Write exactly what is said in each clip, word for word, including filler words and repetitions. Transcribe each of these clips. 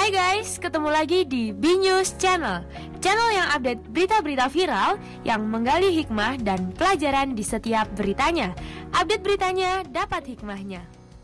Hai guys, ketemu lagi di B News Channel, channel yang update berita-berita viral yang menggali hikmah dan pelajaran di setiap beritanya. Update beritanya, dapat hikmahnya.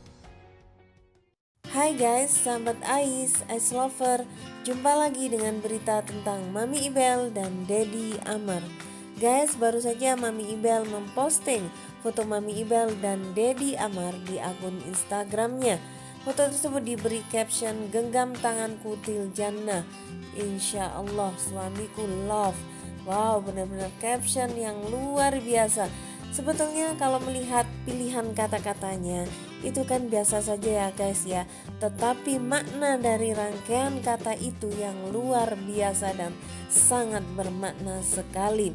Hai guys, sahabat Ais, Ais Lover. Jumpa lagi dengan berita tentang Mami Ibel dan Deddy Amar. Guys, baru saja Mami Ibel memposting foto Mami Ibel dan Deddy Amar di akun Instagramnya. Foto tersebut diberi caption genggam tanganku til jannah, insya Allah suamiku love. Wow, benar-benar caption yang luar biasa. Sebetulnya kalau melihat pilihan kata-katanya itu kan biasa saja ya guys ya, tetapi makna dari rangkaian kata itu yang luar biasa dan sangat bermakna sekali.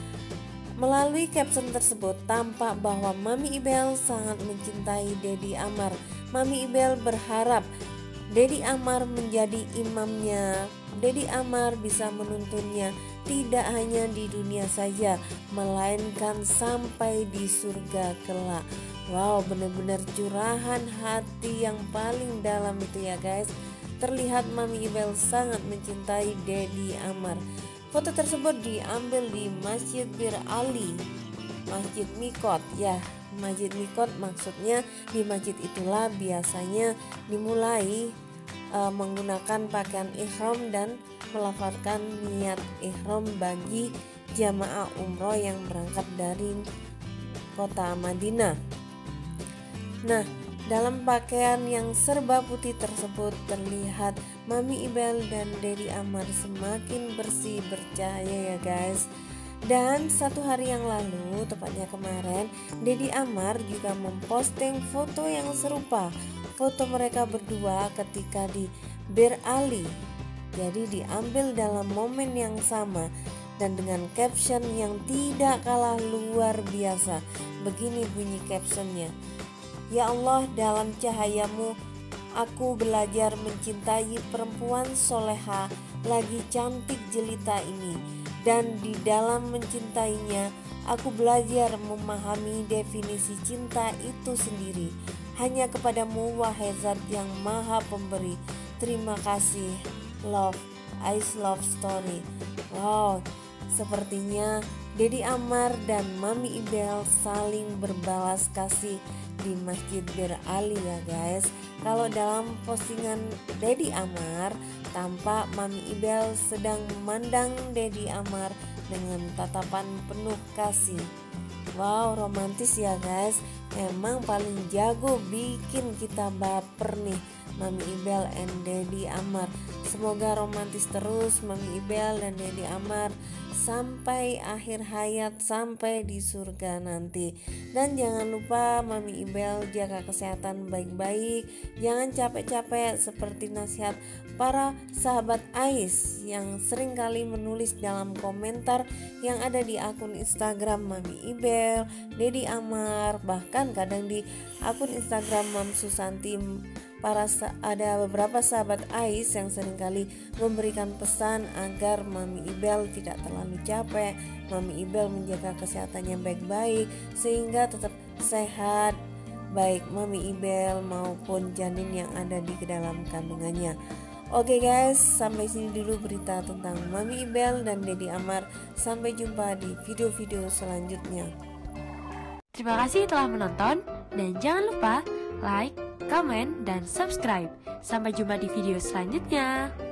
Melalui caption tersebut tampak bahwa Mami Ibel sangat mencintai Deddy Amar. Mami Ibel berharap Deddy Amar menjadi imamnya. Deddy Amar bisa menuntunnya tidak hanya di dunia saja, melainkan sampai di surga kelak. Wow, benar-benar curahan hati yang paling dalam itu ya guys. Terlihat Mami Ibel sangat mencintai Deddy Amar. Foto tersebut diambil di Masjid Bir Ali, Masjid Mikot ya. Masjid Mikot maksudnya di masjid itulah biasanya dimulai e, menggunakan pakaian ihram dan melafalkan niat ihram bagi jamaah umroh yang berangkat dari kota Madinah. Nah, dalam pakaian yang serba putih tersebut terlihat Mami Ibel dan Deddy Amar semakin bersih bercahaya ya guys. Dan satu hari yang lalu, tepatnya kemarin, Deddy Amar juga memposting foto yang serupa. Foto mereka berdua ketika di Bir Ali. Jadi diambil dalam momen yang sama dan dengan caption yang tidak kalah luar biasa. Begini bunyi captionnya. Ya Allah, dalam cahayamu aku belajar mencintai perempuan soleha lagi cantik jelita ini. Dan di dalam mencintainya, aku belajar memahami definisi cinta itu sendiri. Hanya kepadamu wahai zat yang maha pemberi. Terima kasih, love, Ais love story. Wow, sepertinya Deddy Amar dan Mami Ibel saling berbalas kasih di Masjid Bir Ali ya guys. Kalau dalam postingan Deddy Amar, tampak Mami Ibel sedang memandang Deddy Amar dengan tatapan penuh kasih. Wow, romantis ya guys. Emang paling jago bikin kita baper nih Mami Ibel and Deddy Amar. Semoga romantis terus Mami Ibel dan Deddy Amar sampai akhir hayat, sampai di surga nanti. Dan jangan lupa Mami Ibel jaga kesehatan baik-baik, jangan capek-capek seperti nasihat para sahabat Ais yang sering kali menulis dalam komentar yang ada di akun Instagram Mami Ibel, Deddy Amar, bahkan kadang di akun Instagram Mam Susanti. Para ada beberapa sahabat Ais yang seringkali memberikan pesan agar Mami Ibel tidak terlalu capek, Mami Ibel menjaga kesehatannya baik-baik sehingga tetap sehat, baik Mami Ibel maupun janin yang ada di dalam kandungannya. Oke guys, sampai sini dulu berita tentang Mami Ibel dan Deddy Amar. Sampai jumpa di video-video selanjutnya. Terima kasih telah menonton dan jangan lupa like, komen, dan subscribe. Sampai jumpa di video selanjutnya.